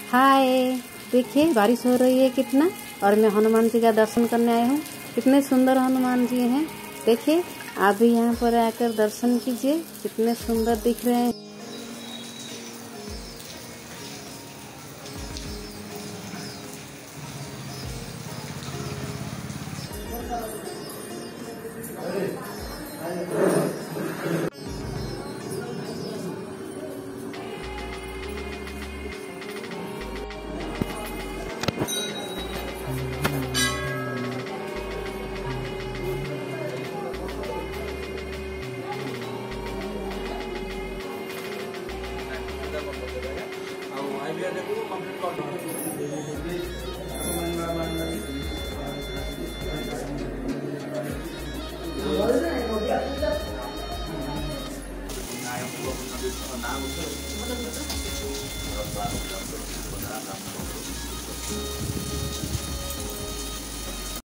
हाय, देखिए बारिश हो रही है कितना। और मैं हनुमान जी का दर्शन करने आई हूँ। कितने सुंदर हनुमान जी हैं। देखिए आप भी यहाँ पर आकर दर्शन कीजिए, कितने सुंदर दिख रहे हैं।